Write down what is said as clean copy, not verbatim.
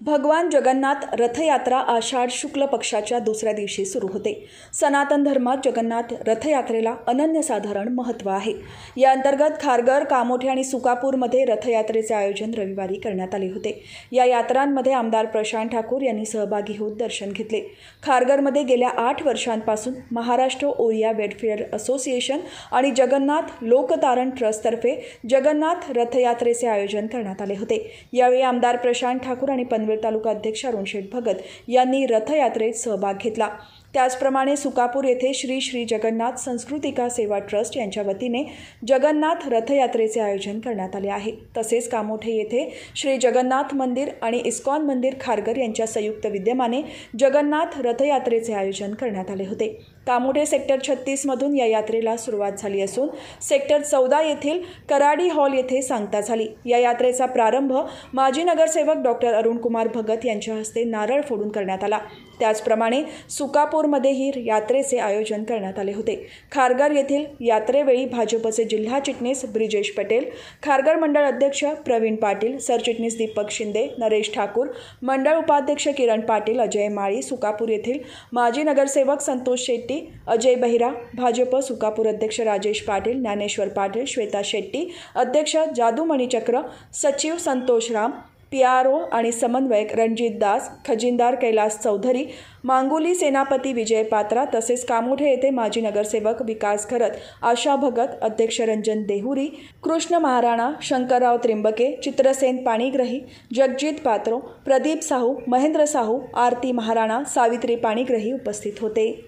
भगवान जगन्नाथ रथयात्रा आषाढ शुक्ल पक्षाच्या दुसऱ्या दिवशी सुरू होते। सनातन धर्मात जगन्नाथ रथयात्रेला अनन्यसाधारण महत्त्व आहे। या अंतर्गत खारघर, कामोठे आणि सुकापूरमध्ये रथयात्रेचे आयोजन रविवारी करण्यात आले होते। या यात्रांमध्ये आमदार प्रशांत ठाकूर यांनी सहभागी होत दर्शन घेतले। खारघरमध्ये गेल्या 8 वर्षांपासून महाराष्ट्र ओरिया वेलफेअर असोसिएशन आणि जगन्नाथ लोकतारण ट्रस्टतर्फे जगन्नाथ रथयात्रेचे आयोजन करण्यात आले होते। यावेळी आमदार प्रशांत ठाकूर आणि पनवेल तालुका अध्यक्ष अरुण शेठ भगत यांनी रथयात्रेत सहभाग घेतला। त्याचप्रमाणे सुकापूर येथे श्री श्री जगन्नाथ संस्कृतिका सेवा ट्रस्ट यांच्या वतीने जगन्नाथ रथयात्रेचे आयोजन करण्यात आले आहे। तसेच कामोठे येथे श्री जगन्नाथ मंदिर आणि इस्कॉन मंदिर खारघर यांच्या संयुक्त विद्यमाने जगन्नाथ रथयात्रेचे आयोजन करण्यात आले होते। कामोठे सेक्टर 36 मधून या यात्रेला सुरुवात झाली असून सेक्टर 14 येथील कराडी हॉल येथे सांगता झाली। या यात्रेचा प्रारंभ माजी नगरसेवक डॉक्टर अरुण कुमार भगत यांच्या हस्ते नारळ फोडून करण्यात आला। त्याचप्रमाणे सुकापूरमध्येही यात्रेचे आयोजन करण्यात आले होते। खारघर येथील यात्रेवेळी भाजपचे जिल्हा चिटणीस ब्रिजेश पटेल, खारघर मंडळ अध्यक्ष प्रवीण पाटील, सरचिटणीस दीपक शिंदे, नरेश ठाकूर, मंडळ उपाध्यक्ष किरण पाटील, अजय माळी, सुकापूर येथील माजी नगरसेवक संतोष शेट्टी, अजय बहिरा, भाजप सुकापूर अध्यक्ष राजेश पाटील, ज्ञानेश्वर पाटील, श्वेता शेट्टी, अध्यक्ष जादूमणी चक्र, सचिव संतोष राम, PRO आणि समन्वयक रणजित दास, खजिनदार कैलास चौधरी, मांगुली सेनापती विजय पात्रा, तसेच कामोठे येथे माजी नगरसेवक विकास खरत, आशा भगत, अध्यक्ष रंजन देहुरी, कृष्ण महाराणा, शंकरराव त्रिंबके, चित्रसेन पाणीग्रही, जगजित पात्रो, प्रदीप साहू, महेंद्र साहू, आरती महाराणा, सावित्री पाणीग्रही उपस्थित होते।